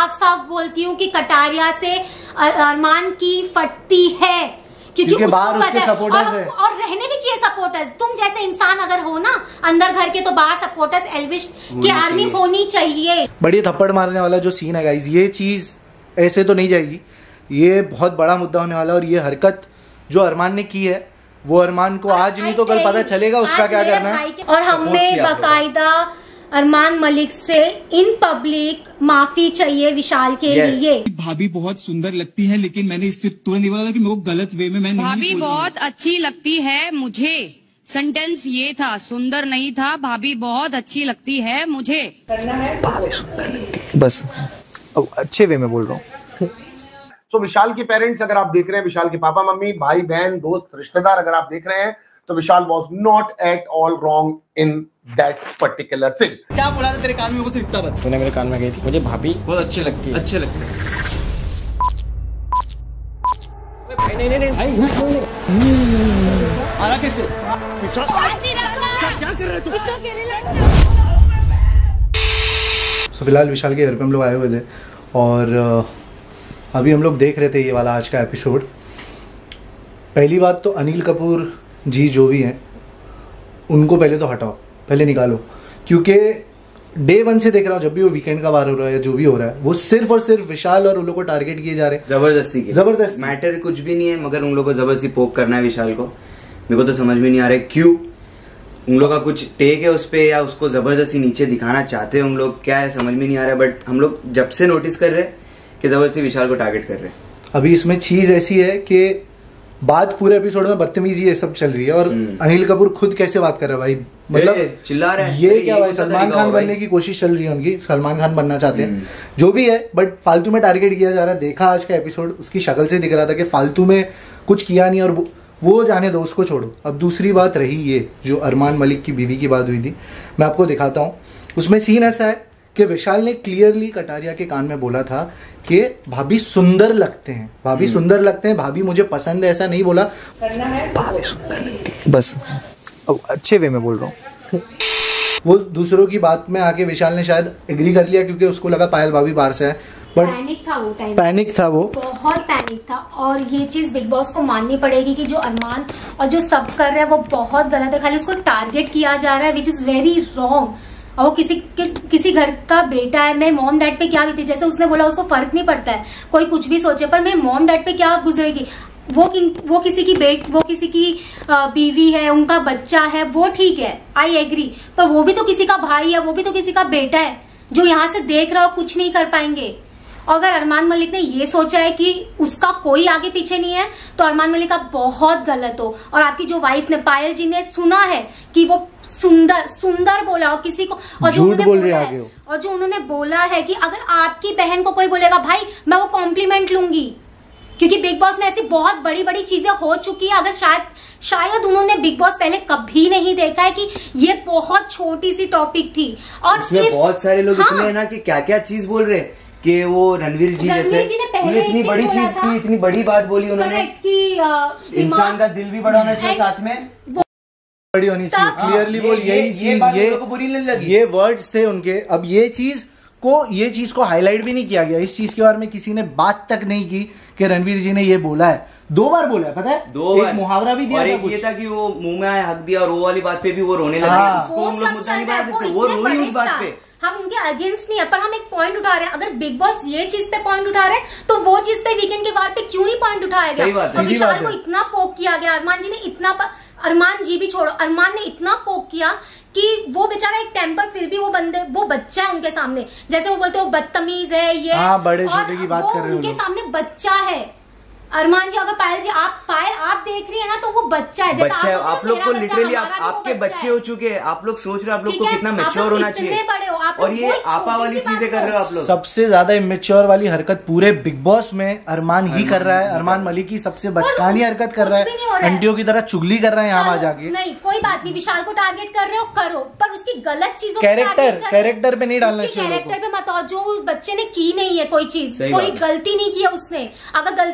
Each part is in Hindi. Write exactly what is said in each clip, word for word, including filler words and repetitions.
साफ साफ बोलती हूँ कि कटारिया से अरमान की फटती है, क्योंकि, क्योंकि बाहर उसके सपोर्टर्स है और रहने भी चाहिए सपोर्टर्स। तुम जैसे इंसान अगर हो ना अंदर घर के, तो बाहर सपोर्टर्स एल्विश की आर्मी होनी चाहिए। बड़ी थप्पड़ मारने वाला जो सीन है गाइस, ये चीज ऐसे तो नहीं जाएगी, ये बहुत बड़ा मुद्दा होने वाला है। और ये हरकत जो अरमान ने की है, वो अरमान को आज नहीं तो कल पता चलेगा उसका क्या करना है। और हमने बाकायदा अरमान मलिक से इन पब्लिक माफी चाहिए विशाल के yes. लिए। भाभी बहुत सुंदर लगती है, लेकिन मैंने इस तुरंत नहीं बोला था कि मेरे को गलत वे में मैं नहीं भाभी बहुत अच्छी लगती है मुझे, सेंटेंस ये था, सुंदर नहीं था। भाभी बहुत अच्छी लगती है मुझे। करना है भाभी सुंदर लगती है, बस अब अच्छे वे में बोल रहा हूँ। तो विशाल के पेरेंट्स अगर आप देख रहे हैं, विशाल के पापा मम्मी भाई बहन दोस्त रिश्तेदार अगर आप देख रहे हैं, तो Vishal was not at all wrong in that particular thing. क्या बोला था तेरे कान में, कुछ इतना बता। तूने मेरे कान में गई थी, मुझे भाभी बहुत अच्छी लगती है, अच्छे लगते हैं। नहीं नहीं नहीं आ रहा कैसे? क्या कर रहे तू? तो फिलहाल विशाल के घर पे हम लोग आए हुए थे और अभी हम लोग देख रहे थे ये वाला आज का एपिसोड। पहली बात तो अनिल कपूर जी जो भी हैं उनको पहले तो हटाओ, पहले निकालो, क्योंकि डे वन से देख रहा हूँ जब भी वो वीकेंड का बार हो रहा है या जो भी हो रहा है, वो सिर्फ और सिर्फ विशाल और उन लोगों को टारगेट किए जा रहे हैं। जबरदस्ती की जबरदस्ती मैटर कुछ भी नहीं है, मगर उन लोगों को जबरदस्ती पोक करना है विशाल को। मेरे को तो समझ में नहीं आ रहा है क्यों उन लोग का कुछ टेक है उस पे, या उसको जबरदस्ती नीचे दिखाना चाहते हैं उन लोग, क्या है समझ में नहीं आ रहा है। बट हम लोग जब से नोटिस कर रहे हैं कि जबरदस्ती विशाल को टारगेट कर रहे हैं। अभी इसमें चीज ऐसी है कि बात पूरे एपिसोड में बदतमीजी ये सब चल रही है और अनिल कपूर खुद कैसे बात कर रहा है भाई, मतलब चिल्ला रहा है ये क्या भाई, सलमान खान बनने की कोशिश चल रही है उनकी, सलमान खान बनना चाहते हैं जो भी है, बट फालतू में टारगेट किया जा रहा है। देखा आज का एपिसोड, उसकी शक्ल से दिख रहा था कि फालतू में कुछ किया नहीं, और वो जाने दो, उसको छोड़ो। अब दूसरी बात रही ये जो अरमान मलिक की बीवी की बात हुई थी, मैं आपको दिखाता हूँ। उसमें सीन ऐसा है कि विशाल ने क्लियरली कटारिया के कान में बोला था कि भाभी सुंदर लगते हैं, भाभी सुंदर लगते हैं, भाभी मुझे पसंद है, ऐसा नहीं बोला। करना है भाभी सुंदर लगती है, बस अब अच्छे वे में बोल रहा हूँ। वो दूसरों की बात में आके विशाल ने शायद एग्री कर लिया क्योंकि उसको लगा पायल भाभी बाहर से है, बट पैनिक था वो टाइम, पैनिक था वो, बहुत पैनिक था। और ये चीज बिग बॉस को माननी पड़ेगी कि जो अरमान और जो सब कर रहे हैं वो बहुत गलत है। खाली उसको टारगेट किया जा रहा है विच इज वेरी रॉन्ग। और वो किसी कि, किसी घर का बेटा है, मैं मॉम डैड पे क्या बीती, जैसे उसने बोला उसको फर्क नहीं पड़ता है कोई कुछ भी सोचे, पर मैं मॉम डैड पे क्या गुजरेगी। वो कि, वो किसी की बेट वो किसी की बीवी है, उनका बच्चा है, वो ठीक है, आई एग्री, पर वो भी तो किसी का भाई है, वो भी तो किसी का बेटा है जो यहाँ से देख रहा हो, कुछ नहीं कर पाएंगे। और अगर अरमान मलिक ने ये सोचा है कि उसका कोई आगे पीछे नहीं है, तो अरमान मलिक आप बहुत गलत हो। और आपकी जो वाइफ ने, पायल जी ने सुना है कि वो सुंदर सुंदर बोला और किसी को, और जो उन्होंने बोला है और जो उन्होंने बोला है कि अगर आपकी बहन को कोई बोलेगा भाई मैं वो कॉम्प्लीमेंट लूंगी, क्योंकि बिग बॉस में ऐसी बहुत बड़ी बड़ी चीजें हो चुकी है। अगर शायद शायद उन्होंने बिग बॉस पहले कभी नहीं देखा है कि ये बहुत छोटी सी टॉपिक थी। और बहुत सारे लोग हाँ, इतने ना कि क्या क्या चीज बोल रहे हैं कि वो रणवीर जी जैसे इतनी बड़ी चीज की, इतनी बड़ी बात बोली उन्होंने कि इंसान का दिल भी बड़ा होना चाहिए, साथ में बड़ी होनी चाहिए, क्लियरली बोल, यही चीज, ये बुरी नहीं लगी, ये वर्ड्स थे उनके। अब ये चीज को ये चीज को हाईलाइट भी नहीं किया गया, इस चीज के बारे में किसी ने बात तक नहीं की कि रणवीर जी ने ये बोला है। दो बार बोला है, पता है, दो एक मुहावरा भी दिया और एक ये था कि वो मुंह में हक दिया, और वो वाली बात पे भी वो रोने लगे। उसको हम लोग मुद्दा नहीं बना सकते, वो रोई उस बात पे। हम उनके अगेंस्ट नहीं है, पर हम एक पॉइंट उठा रहे हैं। अगर बिग बॉस ये चीज पे पॉइंट उठा रहे हैं, तो वो चीज पे वीकेंड के बार पे क्यों नहीं पॉइंट उठाया गया। और विशाल को इतना पोक किया गया, अरमान जी ने इतना, अरमान जी भी छोड़ो, अरमान ने इतना पोक किया कि वो बेचारा एक टेम्पर, फिर भी वो बंदे, वो बच्चा है उनके सामने, जैसे वो बोलते हो बदतमीज है ये, हाँ, बड़े छोटे की बात कर रहे हो, उनके सामने बच्चा है। अरमान जी, अगर पायल जी आप पायल आप देख रही है ना, तो वो बच्चा है, बच्चा है। आप लोग को लिटरली आप, आपके बच्चे हो चुके हैं, आप लोग सोच रहे हो आप लोग को कितना मैच्योर होना चाहिए, और ये आपा वाली चीजें कर रहे हो आप लोग। सबसे ज्यादा इमेच्योर वाली हरकत पूरे बिग बॉस में अरमान ही कर रहा है। अरमान मलिक की सबसे बचकानी हरकत कर रहा है, अंटियों की तरह चुगली कर रहा है यहाँ जाके। नहीं, कोई बात नहीं, विशाल को टारगेट कर रहे हो करो, पर उसकी गलत चीजों, कैरेक्टर कैरेक्टर पे नहीं डालना चाहिए, कैरेक्टर पे मत आओ। जो उस बच्चे ने की नहीं है कोई चीज, कोई गलती नहीं की है उसने, अगर गलती किया होता तो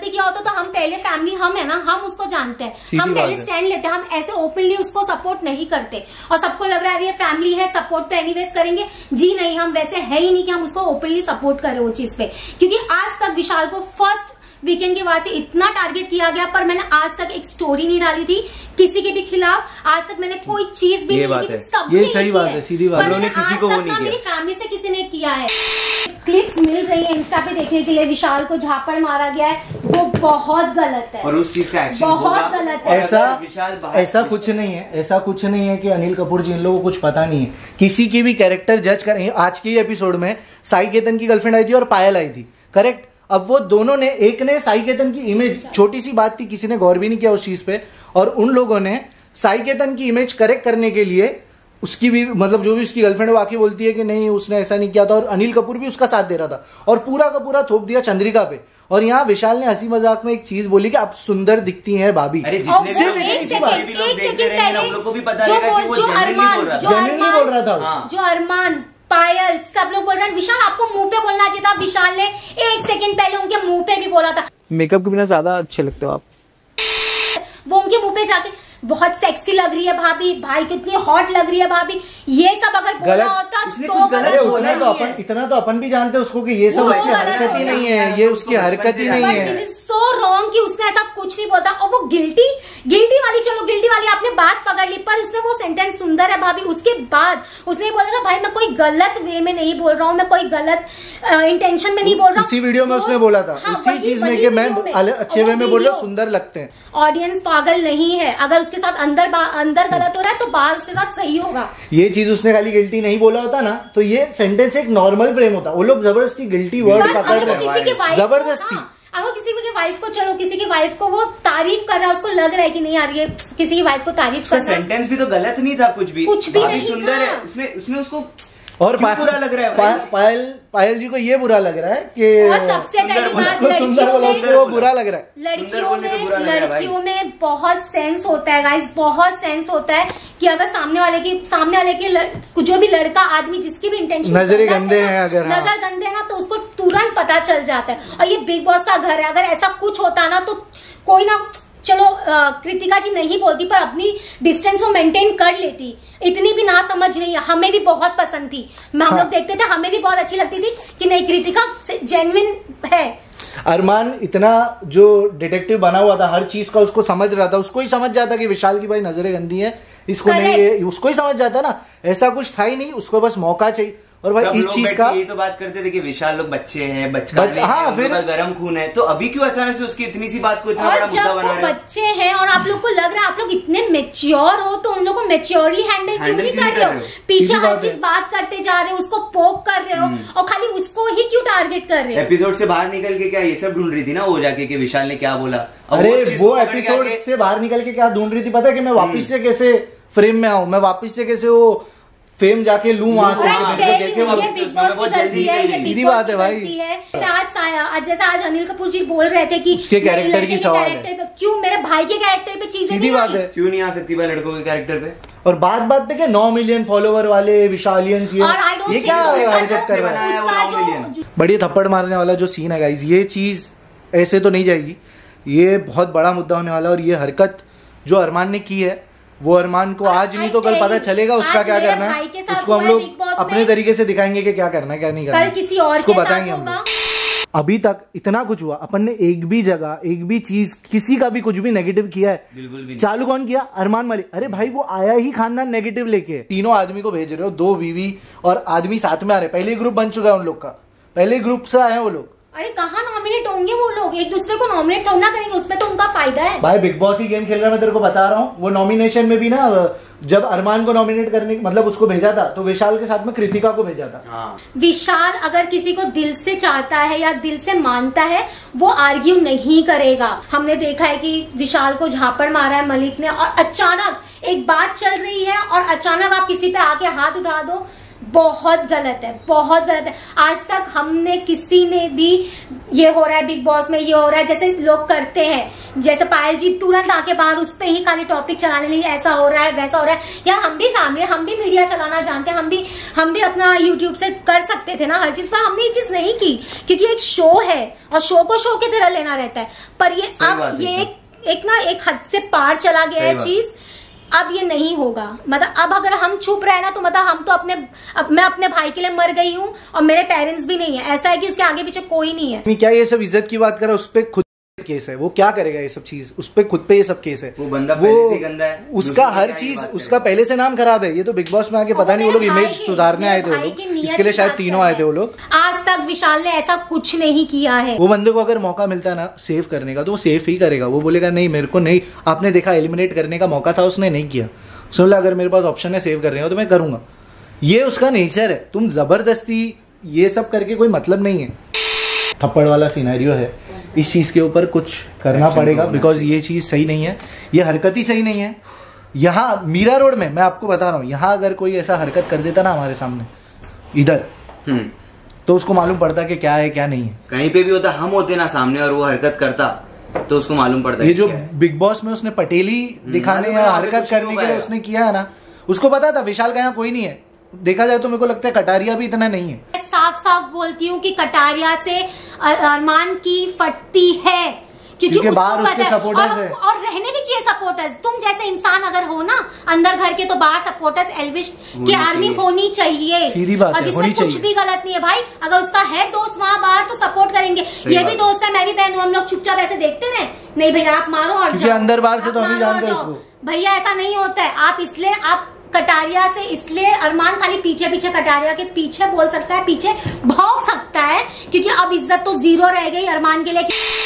उसका हम पहले फैमिली हम है ना, हम उसको जानते हैं, हम पहले स्टैंड लेते हैं, हम ऐसे ओपनली उसको सपोर्ट नहीं करते और सबको लग रहा है ये फैमिली है सपोर्ट तो एनीवेज करेंगे। जी नहीं, हम वैसे है ही नहीं कि हम उसको ओपनली सपोर्ट करें वो चीज पे, क्योंकि आज तक विशाल को फर्स्ट वीकेंड के बाद से इतना टारगेट किया गया, पर मैंने आज तक एक स्टोरी नहीं डाली थी किसी के भी खिलाफ, आज तक मैंने कोई चीज भी नहीं की, सब ये सही बात है, सीधी बात है, किसी को वो नहीं किया, मेरी फैमिली से किसी ने किया है। क्लिप्स मिल रही है इंस्टा पे देखने के लिए, विशाल को झापड़ मारा गया है, वो बहुत गलत है और उस चीज का एक्शन बहुत गलत है। ऐसा ऐसा कुछ नहीं है, ऐसा कुछ नहीं है कि अनिल कपूर जी इन लोगों को कुछ पता नहीं है, किसी की भी कैरेक्टर जज करें। आज के एपिसोड में साई केतन की गर्लफ्रेंड आई थी और पायल आई थी, करेक्ट। अब वो दोनों ने, एक ने साई केतन की इमेज, छोटी सी बात थी, किसी ने गौर भी नहीं किया उस चीज पे, और उन लोगों ने साई केतन की इमेज करेक्ट करने के लिए उसकी भी, मतलब जो भी उसकी गर्लफ्रेंड वाकई बोलती है कि नहीं उसने ऐसा नहीं किया था, और अनिल कपूर भी उसका साथ दे रहा था, और पूरा का पूरा थोप दिया चंद्रिका पे। और यहाँ विशाल ने हंसी मजाक में एक चीज बोली कि आप सुंदर दिखती हैं भाभी। अरे जितने भी लोग देख रहे हैं हम लोग को भी पता लगेगा कि वो जेन्युइनली बोल रहा था, जेन्युइनली बोल रहा था। जो अरमान, पायल, सब लोग बोल रहे हैं विशाल आपको मुंह पे बोलना चाहिए था, विशाल ने एक सेकंड पहले उनके मुंह पे भी बोला था। मेकअप के बिना ज्यादा अच्छे लगते हो आप। वो उनके मुंह पे जाके बहुत सेक्सी लग रही है भाभी, भाई कितनी हॉट लग रही है भाभी, ये सब अगर बोला होता तो गलत तो अपन, इतना तो अपन भी जानते हैं उसको कि ये सब उसकी हरकत ही नहीं है, ये उसकी हरकत ही नहीं है। सो रॉन्ग कि उसने ऐसा कुछ नहीं बोला, और वो गिल्टी गिल्टी वाली, चलो गिल्टी वाली आपने बात पकड़ ली, पर उसने वो सेंटेंस सुंदर है भाभी, उसके बाद उसने बोला था भाई मैं कोई गलत वे में नहीं बोल रहा हूँ, मैं कोई गलत इंटेंशन में नहीं बोल रहा हूँ। उसी वीडियो में उसने बोला था, उसी चीज में कि मैं अच्छे वे में बोल रहा हूँ, सुंदर लगते हैं। ऑडियंस पागल नहीं है, अगर उसके साथ अंदर अंदर गलत हो रहा है तो बाहर उसके साथ सही होगा। ये चीज उसने खाली गिल्टी नहीं बोला होता ना तो ये सेंटेंस एक नॉर्मल फ्रेम होता, वो लोग जबरदस्ती गिल्टी वर्ड पकड़ रहे हैं, जबरदस्ती। अगर किसी की वाइफ को, चलो किसी की वाइफ को वो तारीफ कर रहा है, उसको लग रहा है कि नहीं यार ये किसी की वाइफ को तारीफ कर रहा है, सेंटेंस भी तो गलत नहीं था, कुछ भी कुछ भी नहीं सुंदर है, उसमें उसमें उसको और बुरा लग रहा है। पा, पायल पायल जी को ये बुरा लग रहा है कि सबसे पहली बात सुंदर वाला उसको बुरा लग रहा है। लड़कियों में लड़कियों में बहुत सेंस होता है गाइस, बहुत सेंस होता है कि अगर सामने वाले की सामने वाले के जो भी लड़का आदमी जिसकी भी इंटेंशन नजर गंदे हैं, अगर नजर गंदे है ना तो उसको तुरंत पता चल जाता है। और ये बिग बॉस का घर है, अगर ऐसा कुछ होता ना तो कोई ना, चलो कृतिका जी नहीं बोलती पर अपनी डिस्टेंस वो मेंटेन कर लेती, इतनी भी ना समझ नहीं है, हमें भी बहुत पसंद थी, हम लोग हाँ। देखते थे, हमें भी बहुत अच्छी लगती थी कि नहीं कृतिका जेन्युइन है। अरमान इतना जो डिटेक्टिव बना हुआ था, हर चीज का उसको समझ रहा था, उसको ही समझ जाता कि विशाल की भाई नजरें गंदी है, इसको नहीं, उसको ही समझ जाता ना, ऐसा कुछ था ही नहीं, उसको बस मौका चाहिए। और भाई इस चीज का ये तो बात करते थे कि विशाल लोग बच्चे हैं, बचकाने बच, हाँ, हैं, फिर गर्म खून है, तो अभी क्यों अचानक से उसकी इतनी सी बात को इतना बड़ा मुद्दा बना रहे हैं? बच्चे हैं और आप लोग को लग रहा है आप लोग इतने मेच्योर हो, तो उन लोगों को मेच्योरली हैंडल क्यों नहीं कर रहे हो? पीछे हर चीज बात करते जा रहे हो, उसको पोक कर रहे हो और खाली उसको ही क्यों टारगेट कर रहे हो? एपिसोड से बाहर निकल के क्या ये सब ढूंढ रही थी ना वो जाके कि विशाल ने क्या बोला? अरे वो एपिसोड से बाहर निकल के क्या ढूंढ रही थी पता है कि मैं वापिस से कैसे फ्रेम में आऊं, मैं वापिस से कैसे वो फेम जाके लूं वहां से, सीधी बात है भाई। आज आज जैसे आज अनिल कपूर जी बोल रहे थे कि उसके कैरेक्टर की सवाल है, क्यों मेरे भाई के कैरेक्टर पे चीजें सीधी बात है, क्यों नहीं आ सकती भाई लड़कों के कैरेक्टर पे? और बात बात पे क्या नौ मिलियन फॉलोवर वाले विशालियंस, ये ये क्या हरकत कर रहा है? बड़ी थप्पड़ मारने वाला जो सीन है गाइस, ये चीज ऐसे तो नहीं जाएगी, ये बहुत बड़ा मुद्दा होने वाला है। और ये हरकत जो अरमान ने की है वो अरमान को आज नहीं तो कल पता चलेगा उसका क्या करना है, उसको हम लोग अपने तरीके से दिखाएंगे कि क्या करना है क्या नहीं करना है, किसी और उसको बताएंगे हम लोग। अभी तक इतना कुछ हुआ, अपन ने एक भी जगह एक भी चीज किसी का भी कुछ भी नेगेटिव किया है? बिल्कुल भी। चालू कौन किया? अरमान मलिक। अरे भाई वो आया ही खानदान नेगेटिव लेके, तीनों आदमी को भेज रहे हो, दो बीवी और आदमी साथ में आ रहे, पहले ग्रुप बन चुका है उन लोग का, पहले ग्रुप से आए हैं वो लोग। अरे कहाँ नॉमिनेट होंगे वो लोग, एक दूसरे को नॉमिनेट थोड़ा करेंगे, उसमें तो उनका फायदा है। भाई बिग बॉस ही गेम खेल रहा है, मैं तेरे को बता रहा हूँ। वो नॉमिनेशन में भी ना, जब अरमान को नॉमिनेट करने मतलब उसको भेजा था तो विशाल के साथ में कृतिका को भेजा था। हाँ। विशाल अगर किसी को दिल से चाहता है या दिल से मानता है वो आर्ग्यू नहीं करेगा। हमने देखा है कि विशाल को झापड़ मारा है मलिक ने, और अचानक एक बात चल रही है और अचानक आप किसी पे आके हाथ उठा दो, बहुत गलत है, बहुत गलत है। आज तक हमने किसी ने भी ये हो रहा है बिग बॉस में, ये हो रहा है, जैसे लोग करते हैं, जैसे पायल जी तुरंत आके बाहर उस पे ही खाली टॉपिक चलाने लगी, ऐसा हो रहा है वैसा हो रहा है। यार हम भी फैमिली, हम भी मीडिया चलाना जानते हैं, हम भी हम भी अपना यूट्यूब से कर सकते थे ना हर चीज, पर हमने ये चीज नहीं की क्योंकि एक शो है और शो को शो की तरह लेना रहता है। पर ये अब ये एक, एक ना एक हद से पार चला गया है चीज, अब ये नहीं होगा। मतलब अब अगर हम चुप रहे ना तो मतलब हम तो अपने अब मैं अपने भाई के लिए मर गई हूँ और मेरे पेरेंट्स भी नहीं है, ऐसा है कि उसके आगे पीछे कोई नहीं है। क्या ये सब इज्जत की बात कर रहा है, उस पर खुद केस है, वो क्या करेगा ये सब चीज, उस पे खुद पे ये सब केस है। वो बंदा वो पहले से गंदा है, उसका हर चीज, उसका पहले से नाम खराब है। ये तो बिग बॉस में आके पता नहीं वो लोग इमेज सुधारने आए थे, वो लोग इसके लिए शायद तीनों आए थे वो लोग। आज तक विशाल ने ऐसा कुछ नहीं किया है। वो बंदे को अगर मौका मिलता है ना सेव करने का तो वो सेव ही करेगा। वो बोलेगा नहीं मेरे को नहीं, आपने देखा एलिमिनेट करने का मौका था उसने नहीं किया, सुन ला अगर मेरे पास ऑप्शन है सेव करने का तो मैं करूंगा। ये उसका नेचर है। तुम जबरदस्ती ये सब करके कोई मतलब नहीं है। थप्पड़ वाला सिनेरियो है, इस चीज के ऊपर कुछ करना पड़ेगा बिकॉज ये चीज सही नहीं है, ये हरकत ही सही नहीं है। यहाँ मीरा रोड में मैं आपको बता रहा हूँ, यहाँ अगर कोई ऐसा हरकत कर देता ना हमारे सामने इधर, तो उसको मालूम पड़ता कि क्या है क्या नहीं है। कहीं पे भी होता, हम होते ना सामने और वो हरकत करता तो उसको मालूम पड़ता। ये जो बिग बॉस में उसने पटेली दिखाने या हरकत करने के लिए उसने किया है ना, उसको पता था विशाल का यहाँ कोई नहीं है। देखा जाए तो मेरे को लगता है कटारिया भी इतना नहीं है। साफ साफ बोलती हूँ कि कटारिया से अरमान की फटती है क्योंकि, क्योंकि बाहर उसके सपोर्टर्स है और रहने भी चाहिए सपोर्टर्स। तुम जैसे इंसान अगर हो ना अंदर घर के तो बाहर सपोर्टर्स एल्विश की आर्मी होनी चाहिए। सीधी बात है, जिसमें कुछ भी गलत नहीं है भाई। अगर उसका है दोस्त वहाँ बाहर तो सपोर्ट करेंगे। ये भी दोस्त है, मैं भी बहन हूँ, हम लोग चुपचाप ऐसे देखते रहे नहीं भैया आप मारो और जाओ। अंदर बाहर से तो हम ही जानते हैं उसको। भैया ऐसा नहीं होता है। आप इसलिए आप कटारिया से इसलिए अरमान खाली पीछे पीछे कटारिया के पीछे बोल सकता है, पीछे भौंक सकता है क्योंकि अब इज्जत तो जीरो रह गई अरमान के लिए।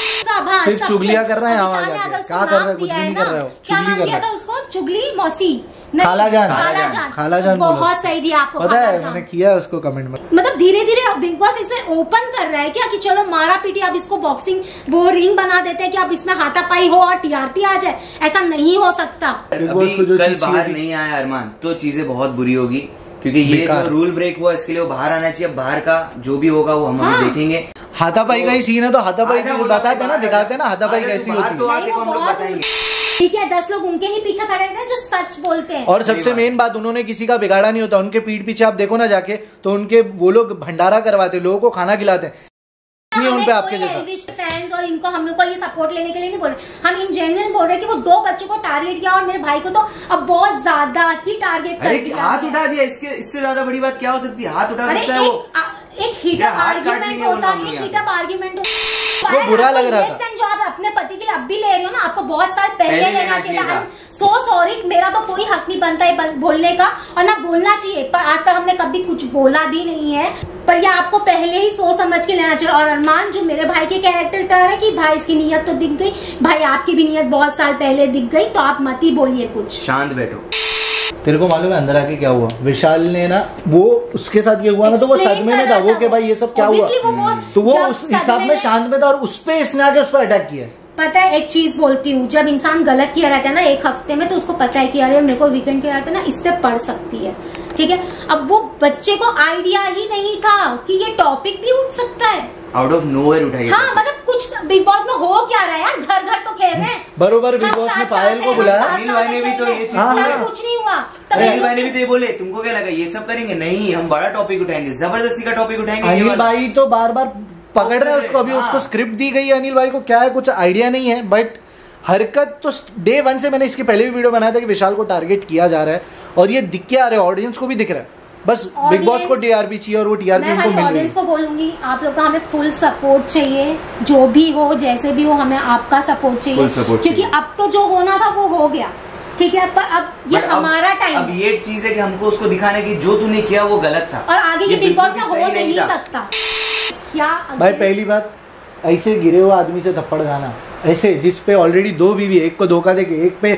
सिर्फ चुगलियां कर रहा है, क्या कर रहा है, कुछ भी नहीं कर रहा है। क्या नाम दिया था उसको? चुगली मौसी, खाला जान, खाला जान, खाला जान बहुत सही दिया आपको, पता है मैंने किया है उसको कमेंट में। मतलब धीरे धीरे बिग बॉस इसे ओपन कर रहा है क्या कि चलो मारा पीटी, अब इसको बॉक्सिंग वो रिंग बना देते हैं कि अब इसमें हाथापाई हो और टीआरपी आ जाए। ऐसा नहीं हो सकता। अभी कल बाहर नहीं आया अरमान तो चीजें बहुत बुरी होगी क्योंकि ये जो रूल ब्रेक हुआ इसके लिए वो बाहर आना चाहिए। बाहर का जो भी होगा वो हम हाँ। अभी देखेंगे। हाथापाई का ही सीन है तो हाथापाई बताते ना, दिखाते ना हाथापाई कैसी होती है। हम लोग बताएंगे ठीक है, दस लोग उनके ही पीछे खड़े रहते हैं जो सच बोलते हैं। और सबसे मेन बात, उन्होंने किसी का बिगाड़ा नहीं होता। उनके पीठ पीछे आप देखो ना जाके तो उनके वो लोग भंडारा करवाते, लोगों को खाना खिलाते हैं। उन पे आपके जैसा फैंस और इनको हम लोग को ये सपोर्ट लेने के लिए नहीं बोले, हम इन जनरल बोल रहे कि वो दो बच्चों को टारगेट किया और मेरे भाई को तो अब बहुत ज्यादा ही टारगेट कर दिया। हाथ उठा दिया, इसके इससे ज्यादा बड़ी बात क्या हो सकती है? हाथ उठा सकता है वो। एक हीटअप आर्ग्यूमेंट होता है, एक हीटअप आर्ग्यूमेंट उसको बुरा लग रहा था। जो आप अपने पति के लिए अब भी ले रहे हो ना, आपको बहुत साल पहले लेना चाहिए था। सो सॉरी, मेरा तो कोई हक नहीं बनता है बोलने का और ना बोलना चाहिए, पर आज तक हमने कभी कुछ बोला भी नहीं है। पर ये आपको पहले ही सोच समझ के लेना चाहिए। और अरमान जो मेरे भाई के कैरेक्टर का है कि भाई इसकी नीयत तो दिख गई, भाई आपकी भी नीयत बहुत साल पहले दिख गई, तो आप मत ही बोलिए कुछ, शांत बैठो। तेरे को मालूम है अंदर आके क्या हुआ? विशाल ने ना वो उसके साथ ये हुआ ना तो वो सदमे में था वो कि भाई ये सब क्या हुआ, तो वो उस हिसाब में शांत में था और उस पे इसने आके उस पर अटैक किया। पता है एक चीज बोलती हूँ, जब इंसान गलत किया रहता है ना एक हफ्ते में तो उसको पता है कि अरे मेरे को वीकेंड के यार पे ना इस पे पड़ सकती है, ठीक है। अब वो बच्चे को आइडिया ही नहीं था कि ये टॉपिक भी उठ सकता है, आउट ऑफ नोवेयर उठाई। हाँ मतलब कुछ बिग बॉस में हो क्या रहा है यार, घर घर तो खेल रहे हैं। बरोबर बिग बॉस ने पायल को बुलाया, अनिल भाई ने भी तो ये चीज बोला, कुछ नहीं हुआ। अनिल भाई ने भी तो ये बोले, तुमको क्या लगा ये सब करेंगे? नहीं, हम बड़ा टॉपिक उठाएंगे, जबरदस्ती का टॉपिक उठाएंगे। अनिल भाई तो बार बार पकड़ रहे हैं उसको, अभी उसको स्क्रिप्ट दी गई है। अनिल भाई को क्या है कुछ आइडिया नहीं है, बट हरकत तो डे वन से, मैंने इसके पहले भी वीडियो बनाया था कि विशाल को टारगेट किया जा रहा है और ये दिख के आ रहा है, ऑडियंस को भी दिख रहा है। बस बिग बॉस को टीआरपी चाहिए और वो टीआरपी उनको मिल रही है। ऑडियंस को बोलूंगी आप लोग का हमें फुल सपोर्ट चाहिए, जो भी हो जैसे भी हो हमें आपका सपोर्ट चाहिए, क्योंकि अब तो जो होना था वो हो गया, ठीक है। पर अब ये हमारा टाइम, अब ये चीज है कि हमको उसको दिखाने की जो तूने किया वो गलत था और आगे ये बिग बॉस में हो नहीं सकता। क्या भाई पहली बात, ऐसे गिरे हुए आदमी से थप्पड़ खाना, ऐसे जिसपे ऑलरेडी दो बीवी, एक को धोखा देके एक पे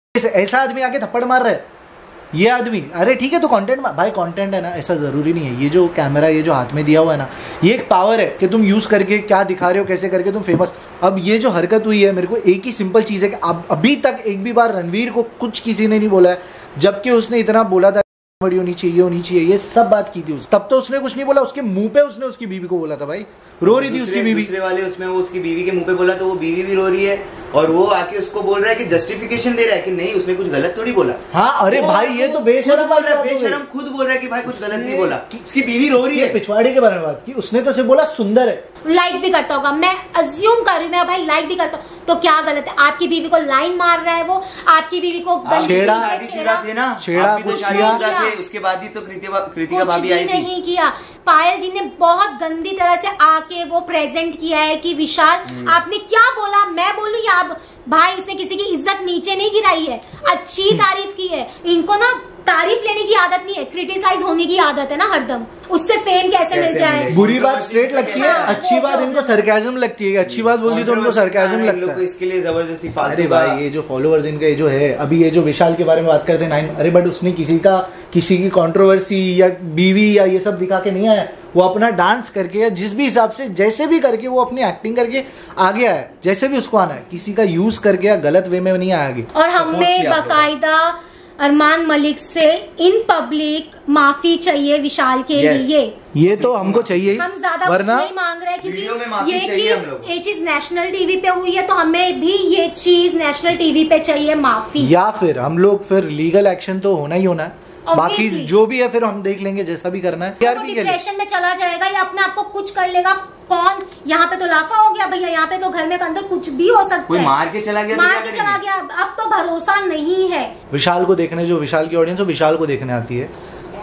ऐसा आदमी आके थप्पड़ मार रहा है ये आदमी। अरे ठीक है तो कंटेंट भाई, कंटेंट है ना, ऐसा जरूरी नहीं है। ये जो कैमरा ये जो हाथ में दिया हुआ है ना, ये एक पावर है कि तुम यूज करके क्या दिखा रहे हो, कैसे करके तुम फेमस। अब ये जो हरकत हुई है, मेरे को एक ही सिंपल चीज है कि अब अभी तक एक भी बार रणवीर को कुछ किसी ने नहीं बोला है, जबकि उसने इतना बोला था बड़ी होनी चाहिए, होनी चाहिए, ये सब बात की थी उस। तब तो उसने कुछ नहीं बोला, उसके मुंह पे उसने उसकी बीवी को बोला था भाई, रो रही थी उसकी बीवी। दूसरे वाले उसमें वो उसकी बीवी के मुंह पे बोला तो वो बीवी भी रो रही है और वो आके उसको बोल रहा है कि जस्टिफिकेशन दे रहा है कि नहीं उसने कुछ गलत थोड़ी बोला। हाँ अरे भाई ये तो बेशरम बोल रहा है, बेशरम खुद बोल रहा है कि भाई कुछ गलत नहीं बोला, उसकी बीवी रो रही है। पिछवाड़े के बारे में बात की उसने, तो सिर्फ बोला सुंदर है। लाइक भी करता होगा, मैं अज्यूम कर रही हूँ, मेरा भाई लाइक भी करता, तो क्या गलत है? आपकी बीवी को लाइन मार रहा है वो, आपकी बीवी को छेड़ा छेड़ा थे ना, छेड़ा तो थे, उसके बाद ही तो कृतिका भाभी आई थी। नहीं किया, पायल जी ने बहुत गंदी तरह से आके वो प्रेजेंट किया है कि विशाल आपने क्या बोला, मैं बोलूं या आप? भाई उसने किसी की इज्जत नीचे नहीं गिराई है, अच्छी तारीफ की है। इनको ना तारीफ लेने की आदत नहीं है, क्रिटिसाइज होने की आदत है ना हरदम, उससे फेम कैसे, कैसे मिल जाए। बुरी बात स्ट्रेट लगती है, अच्छी बात इनको सरकाज़म लगती है, अच्छी बात बोल दी तो उनको सरकाज़म लगता है। इसके लिए जबरदस्ती। अरे भाई ये जो फॉलोअर्स इनके जो है, अभी ये जो विशाल के बारे में बात करते हैं नाइन, अरे बट उसने किसी का किसी की कंट्रोवर्सी या बीवी या ये सब दिखा के नहीं आया, वो अपना डांस करके या जिस भी हिसाब से जैसे भी करके वो अपनी एक्टिंग करके आगे आया, जैसे भी उसको आना है, किसी का यूज करके या गलत वे में नहीं आया आगे। और हमने बाकायदा अरमान मलिक से इन पब्लिक माफी चाहिए विशाल के yes. लिए। ये तो हमको चाहिए, हम ज्यादा कुछ नहीं मांग रहे क्योंकि ये चीज ये चीज नेशनल टीवी पे हुई है, तो हमें भी ये चीज नेशनल टीवी पे चाहिए माफी, या फिर हम लोग फिर लीगल एक्शन तो होना ही होना है, बाकी जो भी है फिर हम देख लेंगे जैसा भी करना है। तो डिप्रेशन में चला जाएगा या अपने आप को कुछ कर लेगा, कौन यहाँ पे तो लाफा हो गया भैया, यहाँ पे तो घर में अंदर कुछ भी हो सकता है, मार के चला गया, मार के चला गया, अब तो भरोसा नहीं है। विशाल को देखने, जो विशाल की ऑडियंस हो विशाल को देखने आती है,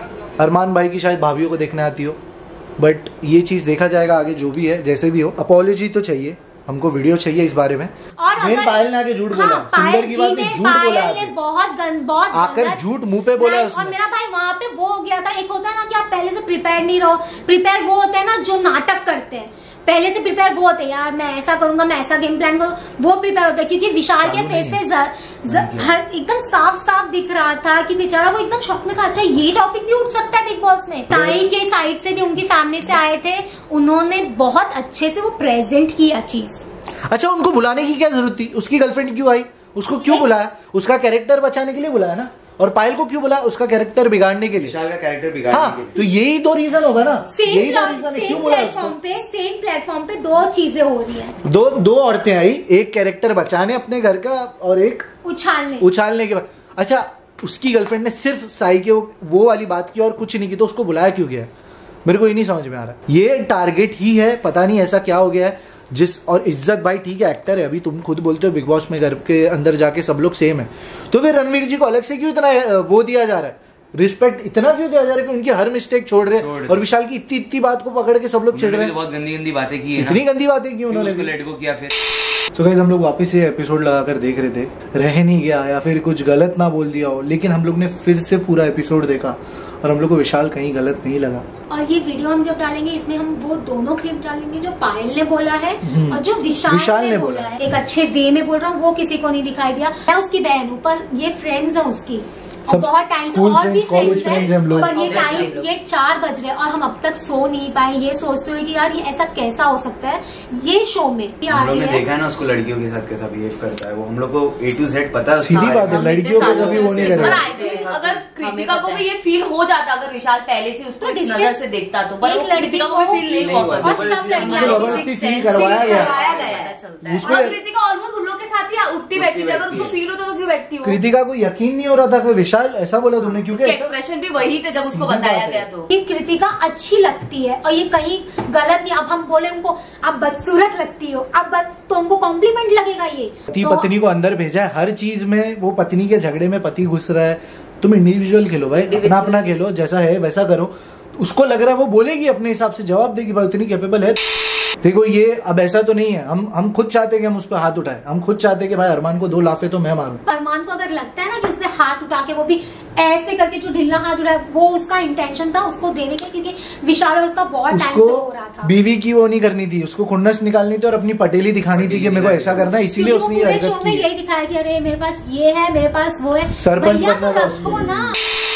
अरमान भाई की शायद भाभीियों को देखने आती हो, बट ये चीज देखा जाएगा आगे जो भी है, जैसे भी हो। अपॉलॉजी तो चाहिए हमको, वीडियो चाहिए इस बारे में। और मेन पायल ने आके झूठ हाँ, बोला, सुंदर की बात पे झूठ बोला, बहुत गंद बहुत आकर झूठ मुंह पे बोला उसने। और मेरा भाई वहाँ पे वो हो गया था, एक होता है ना कि आप पहले से प्रिपेयर नहीं रहो, प्रिपेयर वो होते हैं ना जो नाटक करते हैं, पहले से प्रिपेयर वो होते हैं, यार मैं ऐसा करूंगा, मैं ऐसा गेम प्लान करूँ, वो प्रिपेयर होता है। क्योंकि विशाल के फेस पे जर, जर, हर एकदम साफ साफ दिख रहा था कि बेचारा वो एकदम शॉक में था, अच्छा ये टॉपिक भी उठ सकता है बिग बॉस में। साई के साइड से भी उनकी फैमिली से आए थे, उन्होंने बहुत अच्छे से वो प्रेजेंट किया चीज। अच्छा उनको बुलाने की क्या जरूरत थी? उसकी गर्लफ्रेंड क्यों आई, उसको क्यों बुलाया? उसका कैरेक्टर बचाने के लिए बुलाया ना। और पायल को क्यों बुलाया? उसका कैरेक्टर बिगाड़ने के लिए, विशाल का कैरेक्टर बिगाड़ने हाँ, के लिए। तो यही दो रीजन होगा ना, यही दो रीजन है क्यों बुलाया उसको। पे सेम प्लेटफॉर्म पे दो चीजें हो रही है, दो दो औरतें आई, एक कैरेक्टर बचाने अपने घर का और एक उछालने उछालने के बाद। अच्छा उसकी गर्लफ्रेंड ने सिर्फ साई के वो वाली बात की और कुछ नहीं की, तो उसको बुलाया क्यों गया? मेरे को ये नहीं समझ में आ रहा। ये टारगेट ही है, पता नहीं ऐसा क्या हो गया है जिस। और इज्जत भाई ठीक है एक्टर है, अभी तुम खुद बोलते हो बिग बॉस में घर के अंदर जाके सब लोग सेम है, तो फिर रणवीर जी को अलग से क्यों इतना वो दिया जा रहा है, रिस्पेक्ट इतना क्यों दिया जा रहा है कि उनकी हर मिस्टेक छोड़ रहे हैं? और विशाल की इतनी इतनी बात को पकड़ के सब लोग चिढ़ रहे हैं, बहुत गंदी गंदी बातें की, इतनी गंदी बातें की उन्होंने, लेट को किया। फिर तो गाइस हम लोग वापस ये एपिसोड लगाकर देख रहे थे, रह नहीं गया या फिर कुछ गलत ना बोल दिया हो, लेकिन हम लोग ने फिर से पूरा एपिसोड देखा और हम लोग को विशाल कहीं गलत नहीं लगा। और ये वीडियो हम जब डालेंगे इसमें हम वो दोनों क्लिप डालेंगे जो पायल ने बोला है और जो विशाल, विशाल ने, ने बोला है। एक अच्छे वे में बोल रहा हूँ, वो किसी को नहीं दिखाई दिया। मैं उसकी बहन हूँ पर ये फ्रेंड्स है उसकी, और बहुत टाइम से और भी फ्रेंड्स हैं, पर ये टाइम ये चार बज रहे और हम अब तक सो नहीं पाए, ये सोचते हुए कि यार ये ऐसा कैसा हो सकता है। ये शो में हम लोग ने देखा है ना उसको लड़कियों के साथ कैसा बिहेव करता है वो, हम लोग को ए टू जेड पता है। सीधी बात है, लड़कियों को कभी वो नहीं करेगा। अगर कृतिका को भी ये फील हो जाता, अगर विशाल पहले से उसको इस नजर से देखता तो, पर एक लड़कियों को फील नहीं हुआ, और सब लड़कियां करवाया गया चलता है। और कृतिका ऑलमोस्ट उन लोग के साथ ही उठती बैठती थी, अगर उसको फील होता तो क्यों बैठती हो? कृतिका को यकीन नहीं हो रहा था कि विशाल ऐसा बोला तुमने, क्योंकि एक्सप्रेशन भी वही थे जब उसको बताया गया तो कि कृतिका अच्छी लगती है और ये कहीं गलत नहीं। अब हम बोले उनको आप बदसूरत लगती हो, अब तो उनको कॉम्प्लीमेंट लगेगा। ये पति तो, पत्नी को अंदर भेजा है, हर चीज में वो पत्नी के झगड़े में पति घुस रहा है। तुम इंडिविजुअल खेलो भाई, अपना अपना खेलो, जैसा है वैसा करो। उसको लग रहा है वो बोलेगी अपने हिसाब से, जवाब देगी भाई, उतनी कैपेबल है। देखो ये अब ऐसा तो नहीं है, हम हम खुद चाहते हैं कि हम उस पर हाथ उठाए, हम खुद चाहते हैं कि भाई अरमान को दो लाफे तो मैं मारूं। अरमान को अगर लगता है ना कि उसने हाथ उठा के वो भी ऐसे करके जो ढीला हाथ उठाया, वो उसका इंटेंशन था उसको देने का, क्योंकि विशाल और उसका बहुत टाइम से हो रहा था। बीवी की वो नहीं करनी थी, उसको खुन्नस निकालनी थी और अपनी पटेली दिखानी थी कि मेरे को ऐसा करना है, इसीलिए उसने ये हरकत की। यही दिखाया कि अरे मेरे पास ये है, मेरे पास वो है, सरपंच रखो ना।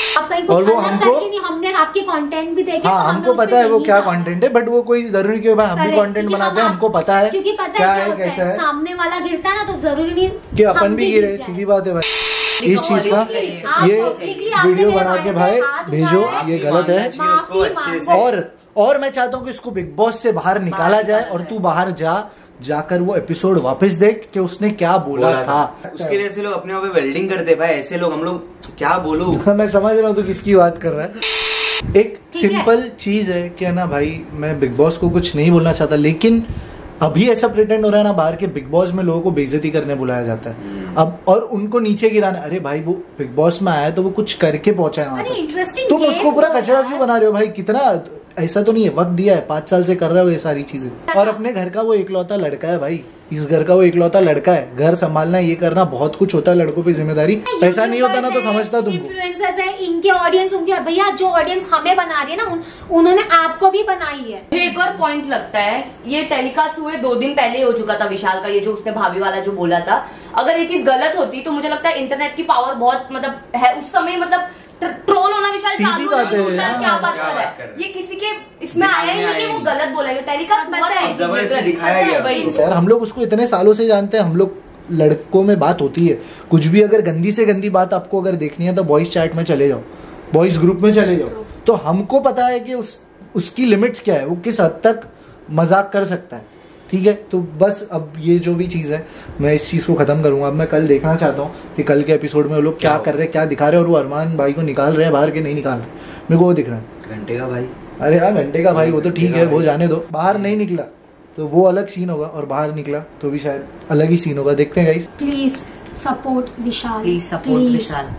और वो हमको हमने आपके कंटेंट भी देखे, हाँ हमको पता है वो क्या कंटेंट है, बट वो कोई जरूरी क्यों भाई हम भी कंटेंट बनाते हैं, हमको पता है क्योंकि पता क्या है कैसा है। सामने वाला गिरता है ना तो जरूरी नहीं कि अपन भी गिरे, सीधी बात है भाई। इस चीज का ये वीडियो बना के भाई भेजो, ये गलत है। और और मैं चाहता हूँ कि इसको बिग बॉस से बाहर निकाला जाए और तू बाहर जा, जाकर वो एपिसोड वापस देख कि उसने क्या बोला, बोला था, था। उसके लिए ऐसे लोग अपने आप पे वेल्डिंग करते भाई, ऐसे लोग हम लोग क्या बोलूं। मैं समझ रहा हूँ तू किसकी बात कर रहा है। एक सिंपल चीज है कि ना भाई मैं बिग बॉस को कुछ नहीं बोलना चाहता, लेकिन अभी ऐसा प्रिटेंड हो रहा है ना बाहर के बिग बॉस में लोगों को बेइज्जती करने बुलाया जाता है अब, और उनको नीचे गिराना। अरे भाई वो बिग बॉस में आया तो वो कुछ करके पहुंचा है वहां तक, तुम उसको पूरा कचरा क्यों बना रहे हो भाई? कितना ऐसा तो नहीं है, वक्त दिया है, पांच साल से कर रहे हो ये सारी चीजें। और अपने घर का वो इकलौता लड़का है भाई, इस घर का वो इकलौता लड़का है, घर संभालना, ये करना, बहुत कुछ होता है लड़कों पे जिम्मेदारी। ऐसा नहीं होता ना तो समझता तुमको। इन्फ्लुएंसर्स है, इनके ऑडियंस उनके, भैया जो ऑडियंस हमें बना रही है ना उन, उन्होंने आपको भी बनाई है। मुझे एक और पॉइंट लगता है, ये टेलीकास्ट हुए दो दिन पहले हो चुका था विशाल का, ये जो उसने भाभी वाला जो बोला था, अगर ये चीज गलत होती तो मुझे लगता है इंटरनेट की पावर बहुत मतलब है उस समय, मतलब ट्रोल होना विशाल चालू है, विशाल क्या बात कर रहा है, ये किसी के इसमें आया ही नहीं कि वो गलत बोला है, टेलीकास्ट जबरदस्ती दिखाया गया। यार हम लोग उसको इतने सालों से जानते हैं, हम लोग लड़कों में बात होती है, कुछ भी अगर गंदी से गंदी बात आपको अगर देखनी है तो बॉयज चैट में चले जाओ, बॉयज ग्रुप में चले जाओ, तो हमको पता है कि उस उसकी लिमिट्स क्या है, वो किस हद तक मजाक कर सकता है, ठीक है। तो बस अब ये जो भी चीज़ है मैं इस चीज़ को ख़त्म करूंगा। अब मैं कल देखना चाहता हूँ कि कल के एपिसोड में वो लोग क्या कर रहे हैं, क्या दिखा रहे हैं, और वो अरमान भाई को निकाल रहे हैं बाहर के नहीं निकाल रहे, मेरे को वो दिख रहा है। घंटे का भाई, अरे यार घंटे का भाई वो तो ठीक है, वो जाने दो। बाहर नहीं निकला तो वो अलग सीन होगा, और बाहर निकला तो भी शायद अलग ही सीन होगा। देखते हैं guys. Please support Vishal, please support Vishal.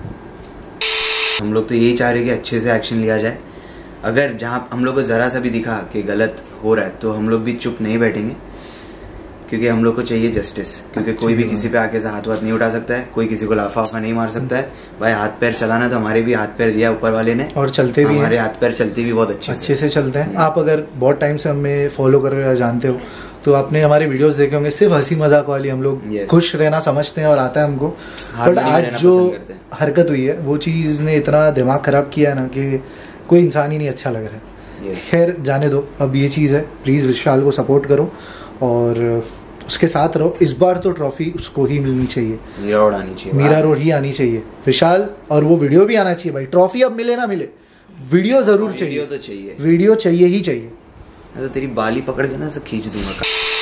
हम लोग तो यही चाह रहे हैं कि अच्छे से एक्शन लिया जाए। अगर जहाँ हम लोग को जरा सा भी दिखा कि गलत हो रहा है तो हम लोग भी चुप नहीं बैठेंगे, क्योंकि हम लोग को चाहिए जस्टिस। क्योंकि कोई भी किसी पे आके से हाथ वाथ नहीं उठा सकता है, कोई किसी को लाफा वाफा नहीं मार सकता है। भाई हाथ पैर चलाना तो हमारे भी हाथ पैर दिया ऊपर वाले ने, और चलते भी हमारे हाथ पैर चलते भी बहुत अच्छे अच्छे से चलते हैं। आप अगर बहुत टाइम से हमें फॉलो कर रहे हो या जानते हो तो आपने हमारे वीडियोस देखे होंगे, सिर्फ हंसी मजाक वाली, हम लोग खुश रहना समझते हैं और आता है हमको। बट आज जो हरकत हुई है वो चीज ने इतना दिमाग खराब किया ना कि कोई इंसान ही नहीं अच्छा लग रहा है। खैर जाने दो, अब ये चीज़ है, प्लीज़ विशाल को सपोर्ट करो और उसके साथ रहो। इस बार तो ट्रॉफी उसको ही मिलनी चाहिए, मीरा रोड आनी चाहिए, मीरा रोड ही आनी चाहिए विशाल, और वो वीडियो भी आना चाहिए भाई। ट्रॉफी अब मिले ना मिले, वीडियो जरूर चाहिए, वीडियो तो चाहिए, वीडियो चाहिए ही चाहिए। तो तेरी बाली पकड़ के ना से खींच दूंगा।